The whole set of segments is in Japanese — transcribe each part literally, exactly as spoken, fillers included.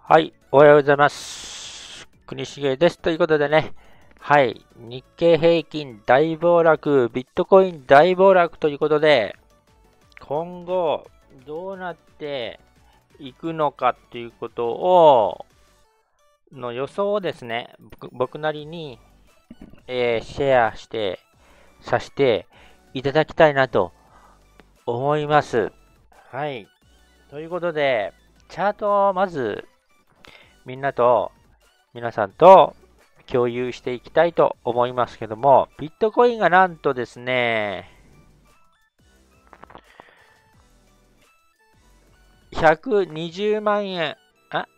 はい、おはようございます。国重です。ということでね、はい、日経平均大暴落、ビットコイン大暴落ということで、今後どうなっていくのかということを、の予想をですね、僕僕なりに、えーシェアしてさせていただきたいなと思います。はい、ということで、チャートをまずみんなと皆さんと共有していきたいと思いますけども、ビットコインがなんとですね、ひゃくにじゅうまんえん、あ、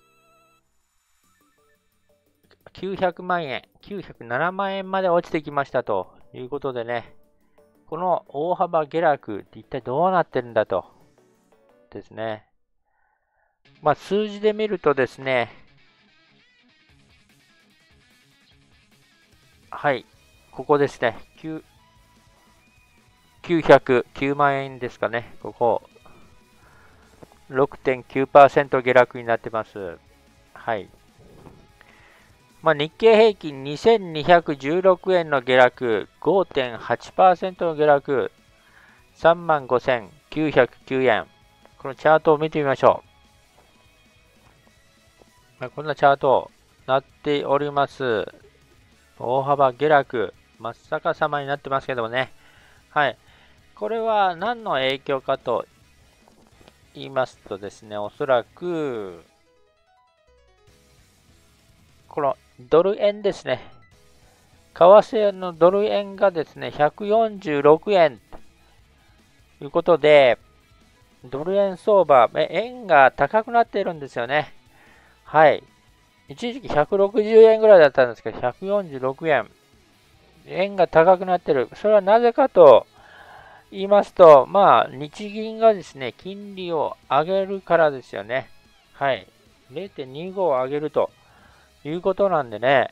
きゅうひゃくまんえん、きゅうひゃくななまん円まで落ちてきましたということでね、この大幅下落って一体どうなってるんだとですね。まあ数字で見るとですね、はい、ここですね、きゅうひゃくきゅうまん円ですかね、ここ、ろくてんきゅうパーセント 下落になってます。はい。まあ、日経平均にせんにひゃくじゅうろくえんの下落、ごてんはちパーセント の下落、さんまんごせんきゅうひゃくきゅうえん。このチャートを見てみましょう。まあ、こんなチャートなっております。大幅下落、真っ逆さまになってますけどもね。はい。これは何の影響かと言いますとですね、おそらく、このドル円ですね。為替のドル円がですね、ひゃくよんじゅうろくえんということで、ドル円相場、円が高くなっているんですよね。はい。一時期ひゃくろくじゅうえんぐらいだったんですけど、ひゃくよんじゅうろくえん。円が高くなっている。それはなぜかと言いますと、まあ、日銀がですね、金利を上げるからですよね。はい。れいてんにご を上げるということなんでね、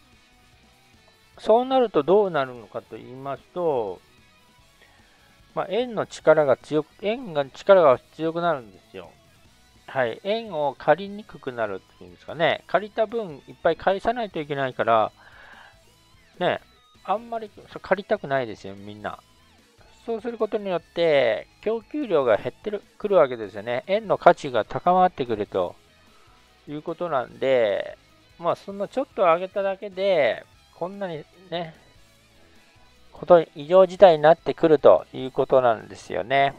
そうなるとどうなるのかと言いますと、まあ、円の力が強く、円が力が強くなるんですよ。はい。円を借りにくくなるっていうんですかね。借りた分いっぱい返さないといけないから、ね、あんまり借りたくないですよ、みんな。そうすることによって、供給量が減ってくるわけですよね。円の価値が高まってくるということなんで、まあ、そんなちょっと上げただけで、こんなにね、こと異常事態になってくるということなんですよね。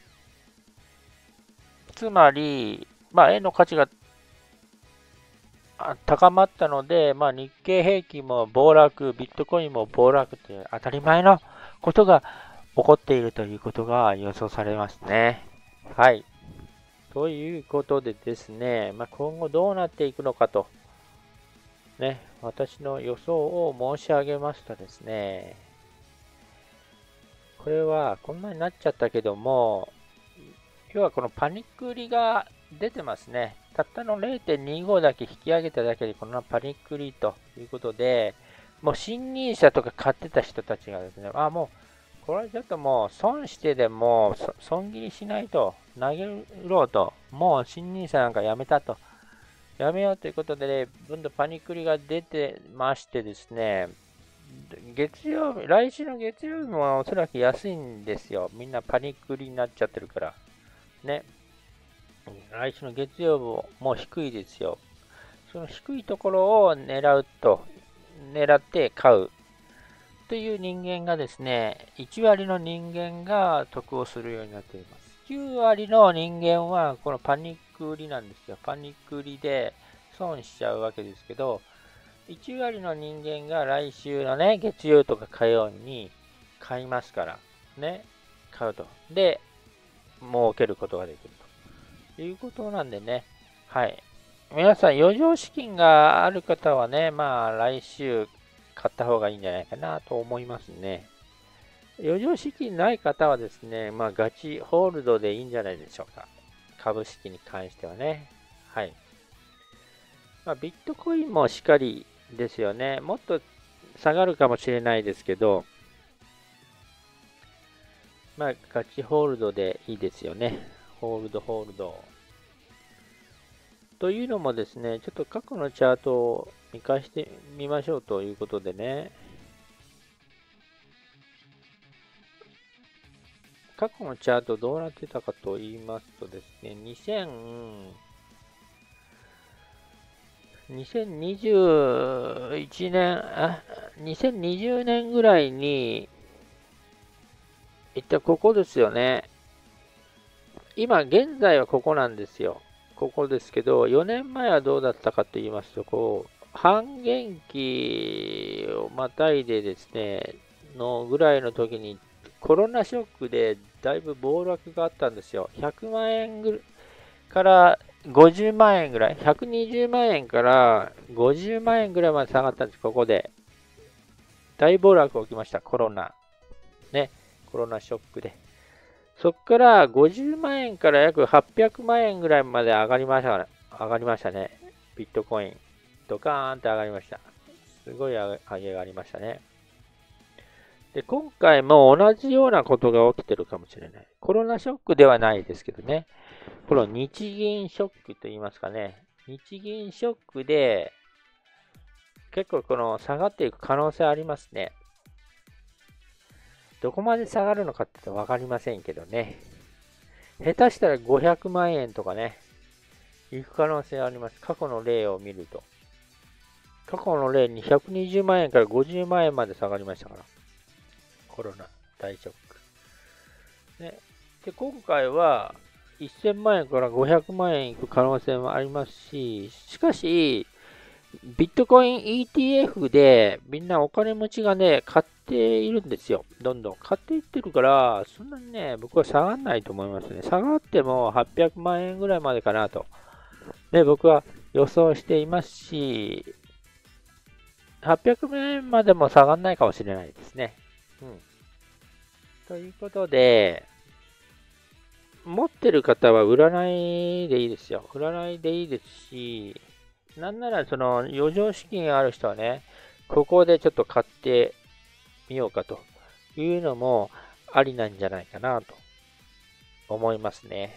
つまり、まあ、円の価値が高まったので、まあ、日経平均も暴落、ビットコインも暴落という当たり前のことが起こっているということが予想されますね。はい。ということでですね、まあ、今後どうなっていくのかと、ね、私の予想を申し上げますとですね、これはこんなになっちゃったけども、要はこのパニック売りが出てますね。たったの れいてんにご だけ引き上げただけでこのパニック売りということで、もう新ニーサとか買ってた人たちがですね、あ、もう、これちょっともう損してでも損切りしないと、投げろうと、もう新ニーサなんかやめたと、やめようということで、ね、どんどんパニック売りが出てましてですね、月曜日、来週の月曜日もおそらく安いんですよ。みんなパニック売りになっちゃってるから。ね。来週の月曜日も低いですよ。その低いところを狙うと、狙って買うという人間がですね、いち割の人間が得をするようになっています。きゅう割の人間はこのパニック売りなんですよ。パニック売りで損しちゃうわけですけど、いち割の人間が来週のね、月曜とか火曜に買いますから、ね、買うと。で、儲けることができるということなんでね、はい。皆さん、余剰資金がある方はね、まあ、来週買った方がいいんじゃないかなと思いますね。余剰資金ない方はですね、まあ、ガチホールドでいいんじゃないでしょうか。株式に関してはね。はい。まあ、ビットコインもしっかりですよね。もっと下がるかもしれないですけど、まあ、ガチホールドでいいですよね。ホールド、ホールド。 というのもですね、ちょっと過去のチャートを見返してみましょうということでね、過去のチャートどうなってたかと言いますとですね、にせん、にせんにじゅういちねん、あ、にせんにじゅうねんぐらいに、いったここですよね。今現在はここなんですよ。ここですけど、よねんまえはどうだったかと言いますと、こう、半減期をまたいでですね、のぐらいの時にコロナショックでだいぶ暴落があったんですよ。ひゃくまんえんぐらいからごじゅうまんえんぐらい、ひゃくにじゅうまんえんからごじゅうまんえんぐらいまで下がったんです、ここで。大暴落起きました、コロナ。ね、コロナショックで。そこからごじゅうまんえんから約はっぴゃくまんえんぐらいまで上がりましたね。上がりましたね。ビットコイン。ドカーンって上がりました。すごい上げがありましたね。で、今回も同じようなことが起きてるかもしれない。コロナショックではないですけどね。この日銀ショックと言いますかね。日銀ショックで結構この下がっていく可能性ありますね。どこまで下がるのかってわかりませんけどね。下手したらごひゃくまんえんとかね、行く可能性あります。過去の例を見ると。過去の例にひゃくにじゅうまんえんからごじゅうまんえんまで下がりましたから。コロナ大ショック。ね、で、今回はせんまんえんからごひゃくまんえんいく可能性もありますし、しかし、ビットコイン イーティーエフ でみんなお金持ちがね、買っているんですよ。どんどん買っていってるから、そんなにね、僕は下がらないと思いますね。下がってもはっぴゃくまんえんぐらいまでかなと。ね、僕は予想していますし、はっぴゃくまんえんまでも下がらないかもしれないですね。うん。ということで、持ってる方は売らないでいいですよ。売らないでいいですし、なんならその余剰資金ある人はね、ここでちょっと買ってみようかというのもありなんじゃないかなと思いますね。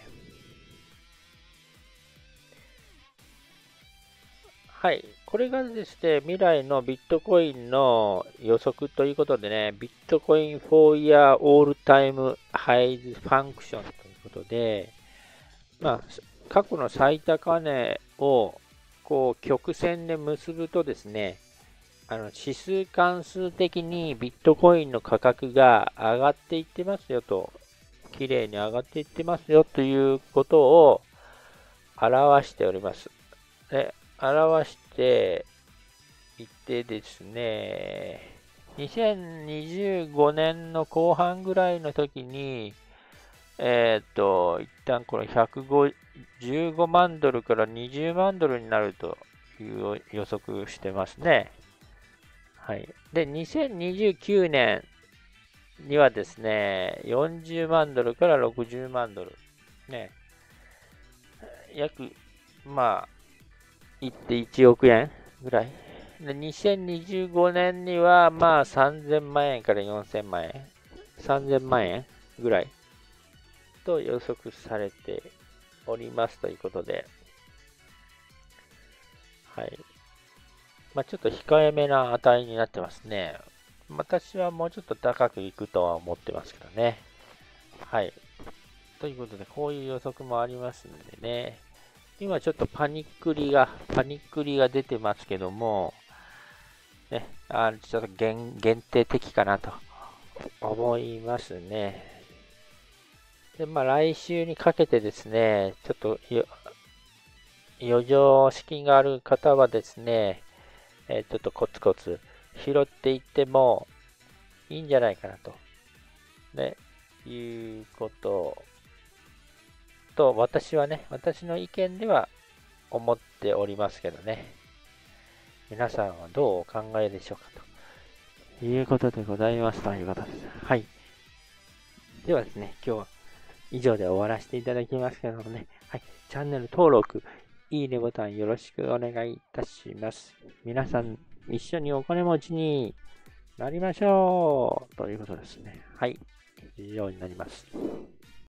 はい。これがですね、未来のビットコインの予測ということでね、ビットコイン for year all time highs function ということで、まあ、過去の最高値をこう曲線で結ぶとですね、あの指数関数的にビットコインの価格が上がっていってますよと、綺麗に上がっていってますよということを表しております。で、表していてですね、にせんにじゅうごねんの後半ぐらいの時に、えっと、一旦このひゃくじゅうごまんドルからにじゅうまんドルになるという予測してますね。はい。で、にせんにじゅうきゅうねんにはですね、よんじゅうまんドルからろくじゅうまんドル。ね。約、まあ、いってんいちおくえんぐらい。で、にせんにじゅうごねんには、まあ、さんぜんまんえんからよんせんまんえん。さんぜんまんえんぐらいと予測されておりますということで。はい。まあ、ちょっと控えめな値になってますね。私はもうちょっと高くいくとは思ってますけどね。はい。ということで、こういう予測もありますんでね。今ちょっとパニックリが、パニックリが出てますけども、ね、あちょっと限限定的かなと思いますね。で、まあ来週にかけてですね、ちょっと余剰資金がある方はですね、えー、ちょっとコツコツ拾っていってもいいんじゃないかなと。ね、いうことと、私はね、私の意見では思っておりますけどね。皆さんはどうお考えでしょうかということでございますということです。はい。ではですね、今日は以上で終わらせていただきますけどもね、はい。チャンネル登録、いいねボタンよろしくお願いいたします。皆さん一緒にお金持ちになりましょうということですね。はい。以上になります。